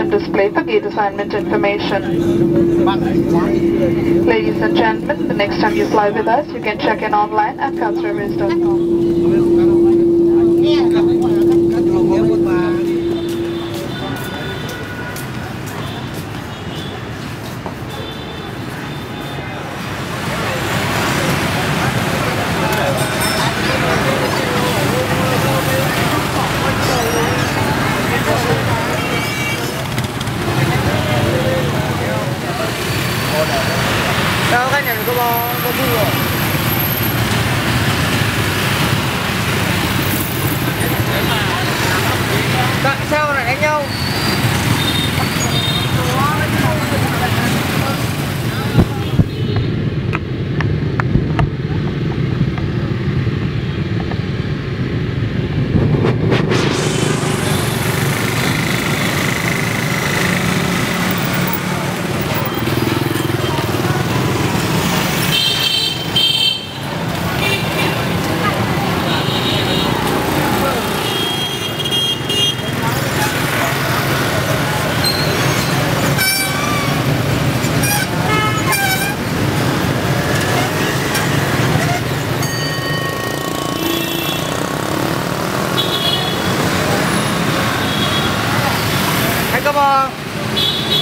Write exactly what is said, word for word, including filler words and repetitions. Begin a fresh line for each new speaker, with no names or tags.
navigation display for gate assignment information. Ladies and gentlemen, the next time you fly with us, you can check in online at culturairways dot com.
Đâu cái này có bo có thu rồi. Tại sao lại đánh nhau? Có bo